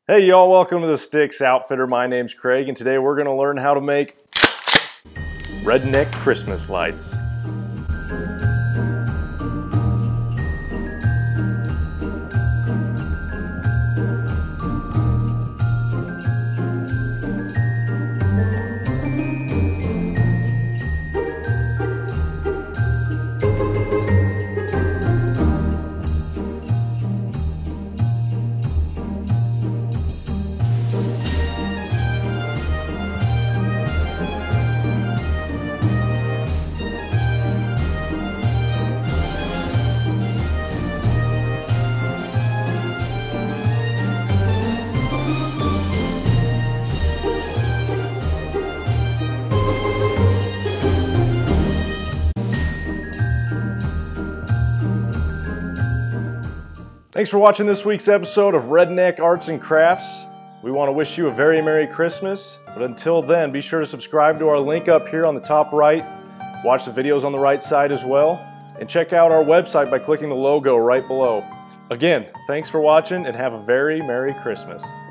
Hey y'all, welcome to the Sticks Outfitter. My name's Craig and today we're going to learn how to make redneck Christmas lights. Thanks for watching this week's episode of Redneck Arts and Crafts. We want to wish you a very Merry Christmas, but until then, be sure to subscribe to our link up here on the top right, watch the videos on the right side as well, and check out our website by clicking the logo right below. Again, thanks for watching and have a very Merry Christmas.